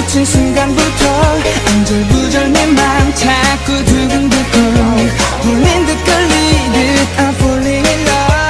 마주친 순간부터 안절부절 내 맘 자꾸 두근두근 홀린 듯 끌리듯 I'm falling in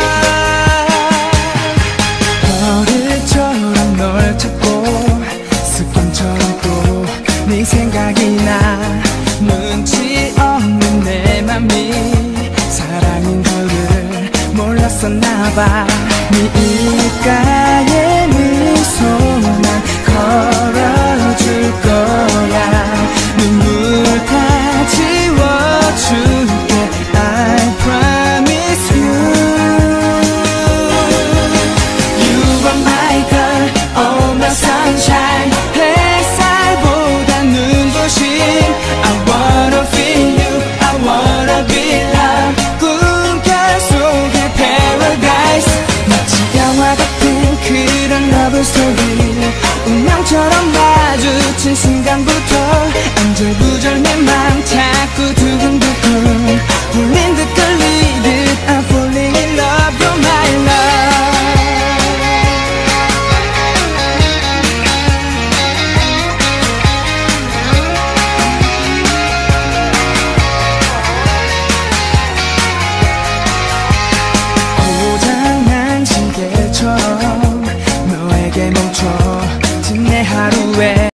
love. 버릇처럼 널 찾고 습관처럼 또 네 생각이 나. 눈치 없는 내 맘이 사랑인 줄을 몰랐었나봐. 네 입가에 미소만 걸어줄 거야. 눈물 다 지워줄게 I promise you. You are my girl, oh my sunshine. 햇살보다 눈부신 I wanna feel you, I wanna be loved. 꿈결 속의 paradise. 마치 영화 같은 그런 러브 스토리. 운명처럼 마주친 순간부터 안절부절 내 맘